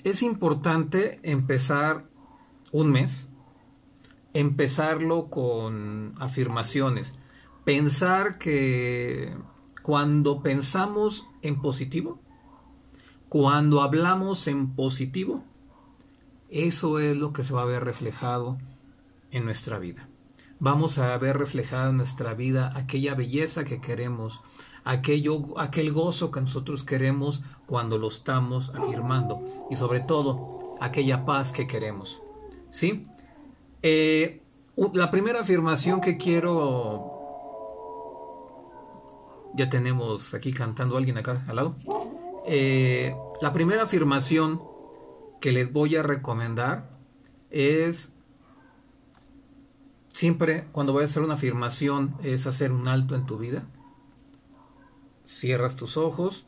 es importante empezar un mes, empezarlo con afirmaciones. Pensar que cuando pensamos en positivo, cuando hablamos en positivo, eso es lo que se va a ver reflejado en nuestra vida. Vamos a ver reflejado en nuestra vida aquella belleza que queremos, aquel gozo que nosotros queremos cuando lo estamos afirmando, y sobre todo aquella paz que queremos. ¿Sí? La primera afirmación que quiero... Ya tenemos aquí cantando a alguien acá al lado. La primera afirmación que les voy a recomendar es... Siempre cuando voy a hacer una afirmación es hacer un alto en tu vida. Cierras tus ojos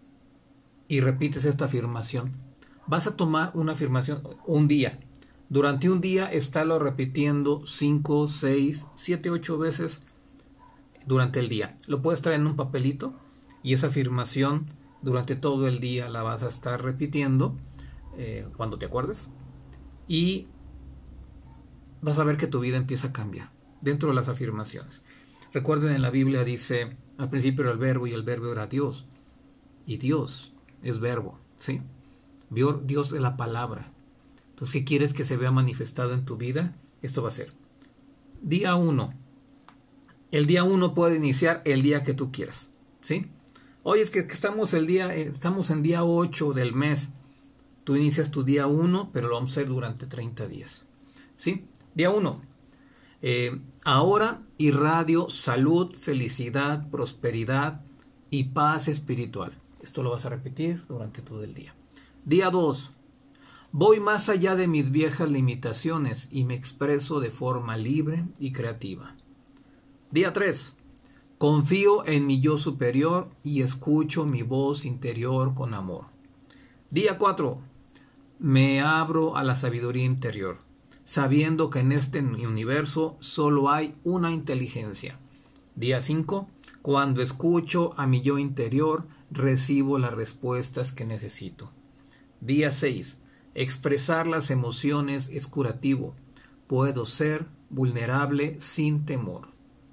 y repites esta afirmación. Vas a tomar una afirmación un día. Durante un día estarlo repitiendo 5, 6, 7, 8 veces durante el día. Lo puedes traer en un papelito y esa afirmación durante todo el día la vas a estar repitiendo cuando te acuerdes. Y vas a ver que tu vida empieza a cambiar dentro de las afirmaciones. Recuerden, en la Biblia dice, al principio era el verbo y el verbo era Dios. Y Dios es verbo, ¿sí? Dios es la palabra. Entonces, si quieres que se vea manifestado en tu vida, esto va a ser. Día 1. El día 1 puede iniciar el día que tú quieras, ¿sí? Hoy es que estamos en día 8 del mes. Tú inicias tu día 1, pero lo vamos a hacer durante 30 días, ¿sí? Día 1. Ahora irradio salud, felicidad, prosperidad y paz espiritual. Esto lo vas a repetir durante todo el día. Día 2. Voy más allá de mis viejas limitaciones y me expreso de forma libre y creativa. Día 3. Confío en mi yo superior y escucho mi voz interior con amor. Día 4. Me abro a la sabiduría interior, sabiendo que en este universo solo hay una inteligencia. Día 5. Cuando escucho a mi yo interior, recibo las respuestas que necesito. Día 6. Expresar las emociones es curativo. Puedo ser vulnerable sin temor.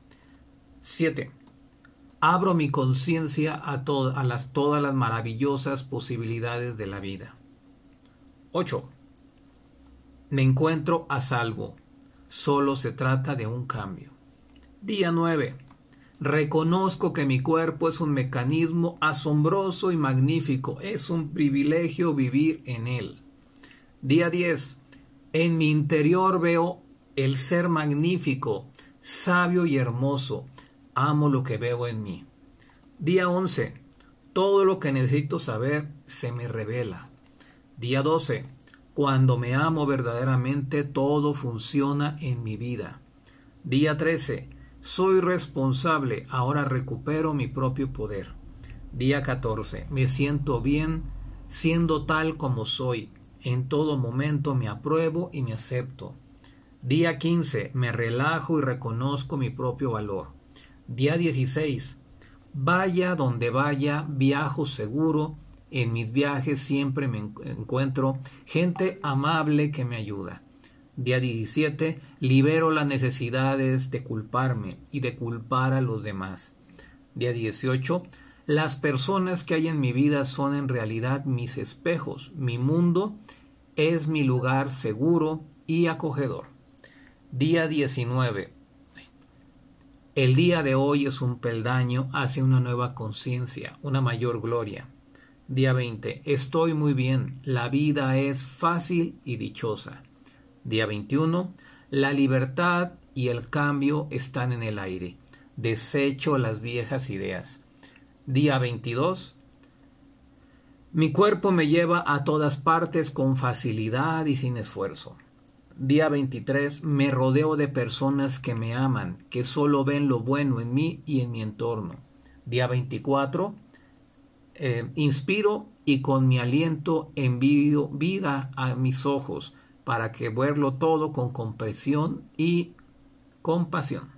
7. Abro mi conciencia a todas las maravillosas posibilidades de la vida. 8. Me encuentro a salvo. Solo se trata de un cambio. Día 9. Reconozco que mi cuerpo es un mecanismo asombroso y magnífico. Es un privilegio vivir en él. Día 10. En mi interior veo el ser magnífico, sabio y hermoso. Amo lo que veo en mí. Día 11. Todo lo que necesito saber se me revela. Día 12. Cuando me amo verdaderamente, todo funciona en mi vida. Día 13. Soy responsable, ahora recupero mi propio poder. Día 14. Me siento bien siendo tal como soy. En todo momento me apruebo y me acepto. Día 15. Me relajo y reconozco mi propio valor. Día 16. Vaya donde vaya, viajo seguro. En mis viajes siempre me encuentro gente amable que me ayuda. Día 17. Libero las necesidades de culparme y de culpar a los demás. Día 18. Las personas que hay en mi vida son en realidad mis espejos. Mi mundo es mi lugar seguro y acogedor. Día 19. El día de hoy es un peldaño hacia una nueva conciencia, una mayor gloria. Día 20. Estoy muy bien. La vida es fácil y dichosa. Día 21. La libertad y el cambio están en el aire. Desecho las viejas ideas. Día 22. Mi cuerpo me lleva a todas partes con facilidad y sin esfuerzo. Día 23. Me rodeo de personas que me aman, que solo ven lo bueno en mí y en mi entorno. Día 24. Inspiro y con mi aliento envío vida a mis ojos para que verlo todo con comprensión y compasión.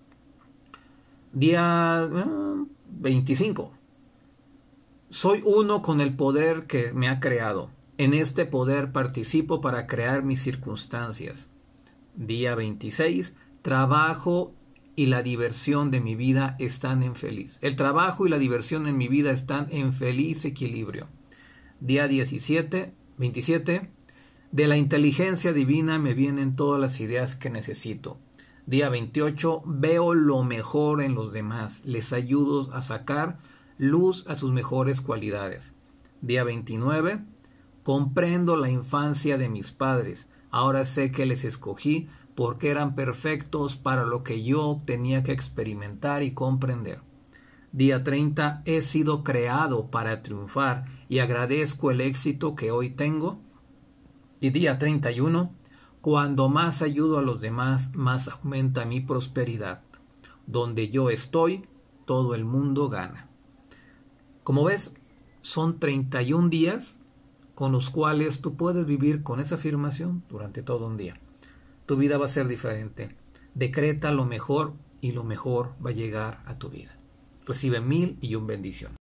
Día 25. Soy uno con el poder que me ha creado. En este poder participo para crear mis circunstancias. Día 26. Trabajo y la diversión de mi vida están en feliz. El trabajo y la diversión en mi vida están en feliz equilibrio. Día 27. De la inteligencia divina me vienen todas las ideas que necesito. Día 28. Veo lo mejor en los demás. Les ayudo a sacar luz a sus mejores cualidades. Día 29. Comprendo la infancia de mis padres. Ahora sé que les escogí porque eran perfectos para lo que yo tenía que experimentar y comprender. Día 30. He sido creado para triunfar y agradezco el éxito que hoy tengo. Y día 31. Cuando más ayudo a los demás, más aumenta mi prosperidad. Donde yo estoy, todo el mundo gana. Como ves, son 31 días con los cuales tú puedes vivir con esa afirmación durante todo un día. Tu vida va a ser diferente. Decreta lo mejor y lo mejor va a llegar a tu vida. Recibe 1001 bendiciones.